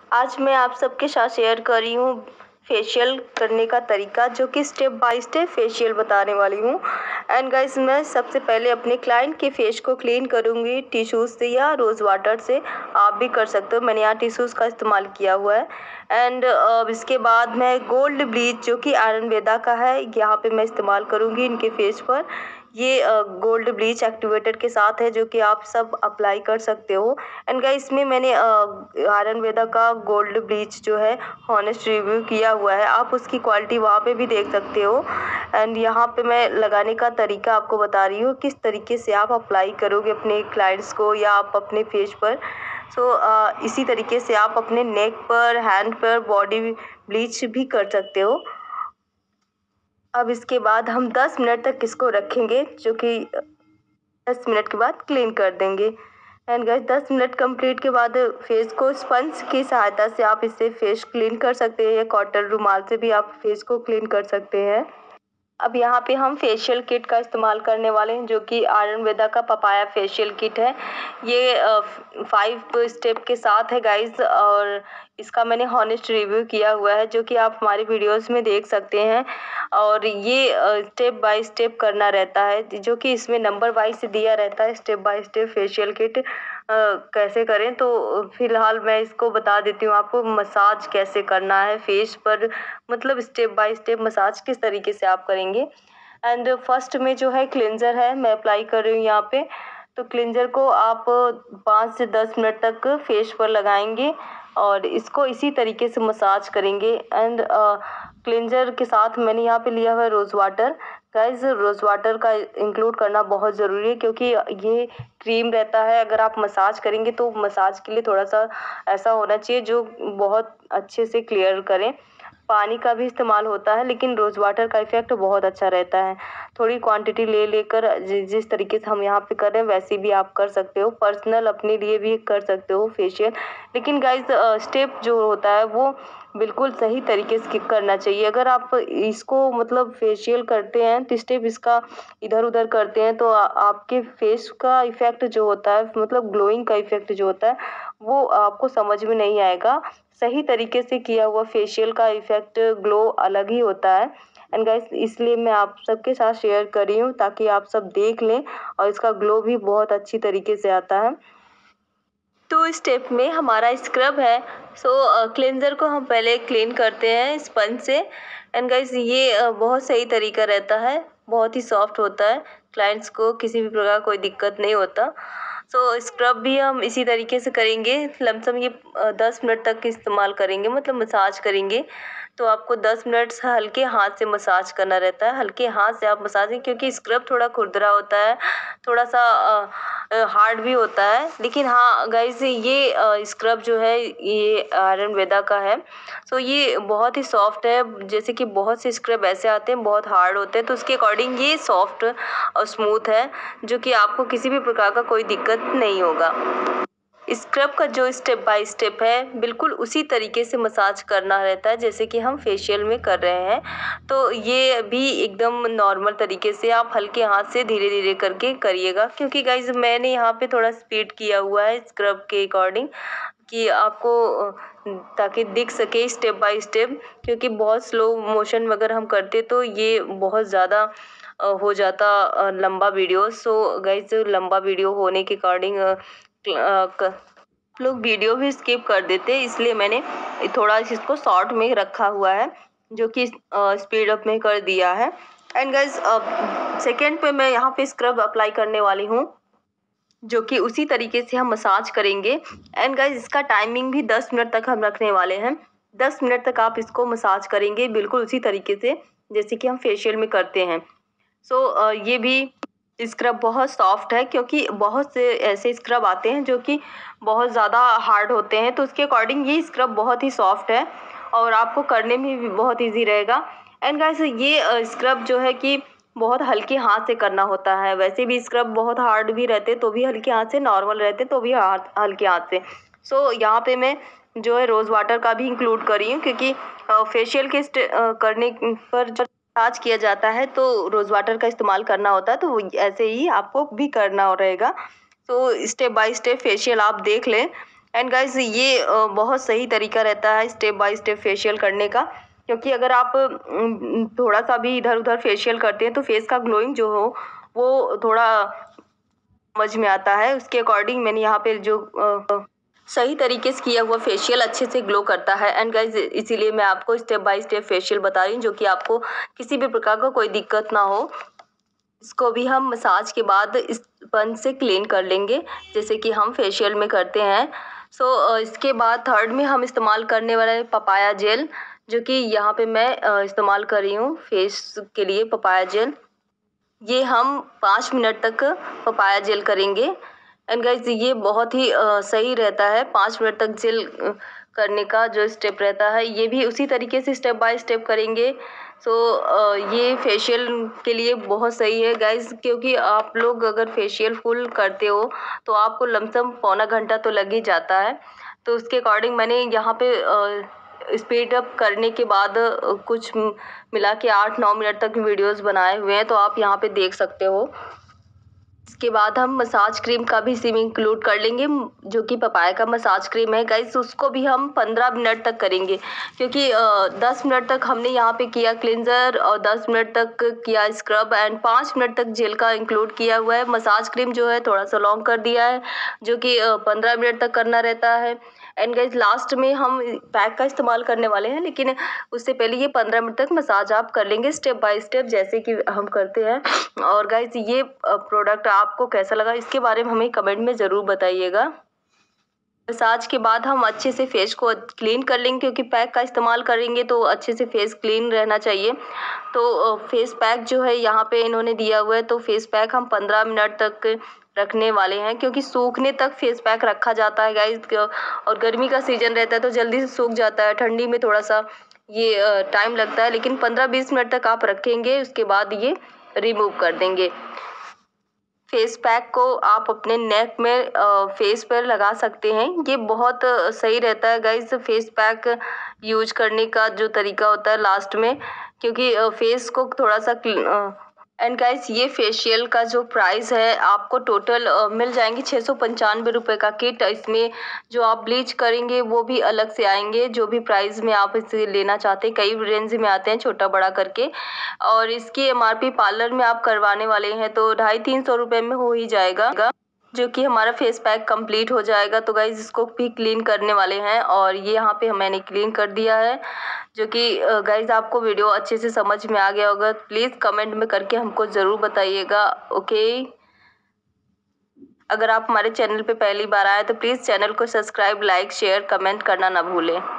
आज मैं आप सबके साथ शेयर कर रही हूँ फेशियल करने का तरीका, जो कि स्टेप बाय स्टेप फेशियल बताने वाली हूँ। एंड गाइस, मैं सबसे पहले अपने क्लाइंट के फेस को क्लीन करूँगी टिश्यूज़ से या रोज़ वाटर से। आप भी कर सकते हो, मैंने यहाँ टिश्यूज़ का इस्तेमाल किया हुआ है। एंड इसके बाद मैं गोल्ड ब्लीच, जो कि आयुर्वेदा का है, यहाँ पे मैं इस्तेमाल करूँगी इनके फेस पर। ये गोल्ड ब्लीच एक्टिवेटर के साथ है, जो कि आप सब अप्लाई कर सकते हो। एंड गाइस, इसमें मैंने आयुर्वेदा का गोल्ड ब्लीच जो है हॉनेस्ट रिव्यू किया हुआ है, आप उसकी क्वालिटी वहाँ पे भी देख सकते हो। एंड यहाँ पे मैं लगाने का तरीका आपको बता रही हूँ, किस तरीके से आप अप्लाई करोगे अपने क्लाइंट्स को या आप अपने फेस पर। इसी तरीके से आप अपने नेक पर, हैंड पर बॉडी ब्लीच भी कर सकते हो। अब इसके बाद हम 10 मिनट तक इसको रखेंगे, जो कि 10 मिनट के बाद क्लीन कर देंगे। एंड गाइस, 10 मिनट कंप्लीट के बाद फेस को स्पंज की सहायता से आप इससे फेस क्लीन कर सकते हैं, या कॉटन रुमाल से भी आप फेस को क्लीन कर सकते हैं। अब यहाँ पे हम फेशियल किट का इस्तेमाल करने वाले हैं, जो कि आयुर्वेदा का पपाया फेशियल किट है। ये 5 स्टेप के साथ है गाइस, और इसका मैंने हॉनेस्ट रिव्यू किया हुआ है, जो कि आप हमारी वीडियोस में देख सकते हैं। और ये स्टेप बाय स्टेप करना रहता है, जो कि इसमें नंबर वाइज दिया रहता है, step by step facial kit कैसे करें। तो फिलहाल मैं इसको बता देती हूँ आपको, मसाज कैसे करना है फेस पर, मतलब स्टेप बाय स्टेप मसाज किस तरीके से आप करेंगे। एंड फर्स्ट में जो है क्लिनजर है, मैं अप्लाई कर रही हूँ यहाँ पे। तो क्लिनजर को आप 5 से 10 मिनट तक फेस पर लगाएंगे और इसको इसी तरीके से मसाज करेंगे। एंड क्लिनजर के साथ मैंने यहाँ पे लिया हुआ है rose water. Guys, rose water का इंक्लूड करना बहुत ज़रूरी है, क्योंकि ये क्रीम रहता है। अगर आप मसाज करेंगे तो मसाज के लिए थोड़ा सा ऐसा होना चाहिए जो बहुत अच्छे से क्लियर करें। पानी का भी इस्तेमाल होता है, लेकिन रोज़ वाटर का इफ़ेक्ट बहुत अच्छा रहता है। थोड़ी क्वांटिटी ले लेकर जिस तरीके से हम यहाँ पे कर रहे हैं वैसे भी आप कर सकते हो, पर्सनल अपने लिए भी कर सकते हो फेशियल। लेकिन गाइस, स्टेप जो होता है वो बिल्कुल सही तरीके से करना चाहिए। अगर आप इसको मतलब फेशियल करते हैं तो स्टेप इसका इधर उधर करते हैं, तो आपके फेस का इफ़ेक्ट जो होता है, मतलब ग्लोइंग का इफ़ेक्ट जो होता है, वो आपको समझ में नहीं आएगा। सही तरीके से किया हुआ फेशियल का इफ़ेक्ट, ग्लो अलग ही होता है। एंड गाइस, इसलिए मैं आप सबके साथ शेयर कर रही हूँ, ताकि आप सब देख लें, और इसका ग्लो भी बहुत अच्छी तरीके से आता है। तो स्टेप में हमारा स्क्रब है। क्लेंजर को हम पहले क्लीन करते हैं स्पंज से। एंड गाइस, ये बहुत सही तरीका रहता है, बहुत ही सॉफ्ट होता है, क्लाइंट्स को किसी भी प्रकार कोई दिक्कत नहीं होता। स्क्रब भी हम इसी तरीके से करेंगे, लमसम ये 10 मिनट तक इस्तेमाल करेंगे, मतलब मसाज करेंगे। तो आपको 10 मिनट से हल्के हाथ से मसाज करना रहता है, हल्के हाथ से आप मसाज, क्योंकि स्क्रब थोड़ा खुरदरा होता है, थोड़ा सा हार्ड भी होता है। लेकिन हाँ गाइस, ये स्क्रब जो है ये आयुर्वेदा का है, ये बहुत ही सॉफ्ट है। जैसे कि बहुत से स्क्रब ऐसे आते हैं बहुत हार्ड होते हैं, तो उसके अकॉर्डिंग ये सॉफ्ट और स्मूथ है, जो कि आपको किसी भी प्रकार का कोई दिक्कत नहीं होगा। स्क्रब का जो स्टेप बाय स्टेप है, बिल्कुल उसी तरीके से मसाज करना रहता है जैसे कि हम फेशियल में कर रहे हैं। तो ये भी एकदम नॉर्मल तरीके से आप हल्के हाथ से धीरे धीरे करके करिएगा, क्योंकि गाइज मैंने यहाँ पे थोड़ा स्पीड किया हुआ है स्क्रब के अकॉर्डिंग, कि आपको ताकि दिख सके स्टेप बाय स्टेप। क्योंकि बहुत स्लो मोशन अगर हम करते तो ये बहुत ज़्यादा हो जाता लंबा वीडियो। गाइज, लंबा वीडियो होने के अकॉर्डिंग लोग वीडियो भी स्किप कर देते हैं, इसलिए मैंने थोड़ा इसको शॉर्ट में रखा हुआ है, जो कि स्पीड अप में कर दिया है। एंड गाइज, सेकेंड पे मैं यहाँ पे स्क्रब अप्लाई करने वाली हूँ, जो कि उसी तरीके से हम मसाज करेंगे। एंड गाइज, इसका टाइमिंग भी 10 मिनट तक हम रखने वाले हैं। 10 मिनट तक आप इसको मसाज करेंगे बिल्कुल उसी तरीके से जैसे कि हम फेशियल में करते हैं। ये भी स्क्रब बहुत सॉफ्ट है, क्योंकि बहुत से ऐसे स्क्रब आते हैं जो कि बहुत ज़्यादा हार्ड होते हैं, तो उसके अकॉर्डिंग ये स्क्रब बहुत ही सॉफ्ट है और आपको करने में भी बहुत इजी रहेगा। एंड गाइस, ये स्क्रब जो है कि बहुत हल्के हाथ से करना होता है। वैसे भी स्क्रब बहुत हार्ड भी रहते तो भी हल्के हाथ से, नॉर्मल रहते तो भी हल्के हाथ से। यहाँ पे मैं जो है रोज़ वाटर का भी इंक्लूड कर रही हूँ, क्योंकि फेशियल के करने पर जब मसाज किया जाता है तो रोज़ वाटर का इस्तेमाल करना होता है, तो ऐसे ही आपको भी करना रहेगा। स्टेप बाय स्टेप फेशियल आप देख लें। एंड गाइस ये बहुत सही तरीका रहता है स्टेप बाय स्टेप फेशियल करने का, क्योंकि अगर आप थोड़ा सा भी इधर उधर फेशियल करते हैं तो फेस का ग्लोइंग जो हो वो थोड़ा समझ में आता है। उसके अकॉर्डिंग मैंने यहाँ पे जो सही तरीके से किया हुआ फेशियल अच्छे से ग्लो करता है। एंड गाइज इसीलिए मैं आपको स्टेप बाय स्टेप फेशियल बता रही हूँ, जो कि आपको किसी भी प्रकार का कोई दिक्कत ना हो। इसको भी हम मसाज के बाद स्पंज से क्लीन कर लेंगे, जैसे कि हम फेशियल में करते हैं। इसके बाद थर्ड में हम इस्तेमाल करने वाला है पपाया जेल, जो कि यहाँ पे मैं इस्तेमाल कर रही हूँ फेस के लिए पपाया जेल। ये हम 5 मिनट तक पपाया जेल करेंगे। एंड गाइज ये बहुत ही सही रहता है 5 मिनट तक जेल करने का जो स्टेप रहता है, ये भी उसी तरीके से स्टेप बाय स्टेप करेंगे। ये फेशियल के लिए बहुत सही है गाइज, क्योंकि आप लोग अगर फेशियल फुल करते हो तो आपको लमसम पौना घंटा तो लग ही जाता है। तो उसके अकॉर्डिंग मैंने यहाँ पे स्पीड अप करने के बाद कुछ मिला के 8-9 मिनट तक वीडियोस बनाए हुए हैं, तो आप यहाँ पे देख सकते हो। इसके बाद हम मसाज क्रीम का भी इसी में इंक्लूड कर लेंगे, जो कि पपाया का मसाज क्रीम है गाइस, उसको भी हम 15 मिनट तक करेंगे, क्योंकि 10 मिनट तक हमने यहाँ पे किया क्लिनजर और 10 मिनट तक किया स्क्रब एंड 5 मिनट तक जेल का इंक्लूड किया हुआ है। मसाज क्रीम जो है थोड़ा सा लॉन्ग कर दिया है, जो कि 15 मिनट तक करना रहता है। एंड गाइस लास्ट में हम पैक का इस्तेमाल करने वाले हैं, लेकिन उससे पहले ये 15 मिनट तक मसाज आप कर लेंगे स्टेप बाय स्टेप, जैसे कि हम करते हैं। और गाइस ये प्रोडक्ट आपको कैसा लगा इसके बारे में हमें कमेंट में ज़रूर बताइएगा। मसाज के बाद हम अच्छे से फेस को क्लीन कर लेंगे, क्योंकि पैक का इस्तेमाल करेंगे तो अच्छे से फेस क्लीन रहना चाहिए। तो फेस पैक जो है यहाँ पे इन्होंने दिया हुआ है, तो फेस पैक हम 15 मिनट तक रखने वाले हैं, क्योंकि सूखने तक फेस पैक रखा जाता है गाइस। और गर्मी का सीजन रहता है तो जल्दी से सूख जाता है, ठंडी में थोड़ा सा ये टाइम लगता है, लेकिन 15-20 मिनट तक आप रखेंगे, उसके बाद ये रिमूव कर देंगे। फेस पैक को आप अपने नेक में फेस पर लगा सकते हैं, ये बहुत सही रहता है गाइस फेस पैक यूज करने का जो तरीका होता है लास्ट में, क्योंकि फेस को थोड़ा सा एंड गाइस ये फेशियल का जो प्राइस है आपको टोटल मिल जाएंगे 695 रुपये का किट। इसमें जो आप ब्लीच करेंगे वो भी अलग से आएंगे, जो भी प्राइस में आप इसे लेना चाहते हैं, कई रेंज में आते हैं छोटा बड़ा करके। और इसकी एमआरपी पार्लर में आप करवाने वाले हैं तो 250-300 रुपये में हो ही जाएगा, जो कि हमारा फेस पैक कंप्लीट हो जाएगा। तो गाइज इसको भी क्लीन करने वाले हैं, और ये यहाँ पे मैंने क्लीन कर दिया है, जो कि गाइज आपको वीडियो अच्छे से समझ में आ गया होगा। प्लीज़ कमेंट में करके हमको ज़रूर बताइएगा, ओके। अगर आप हमारे चैनल पे पहली बार आए तो प्लीज़ चैनल को सब्सक्राइब, लाइक, शेयर, कमेंट करना ना भूलें।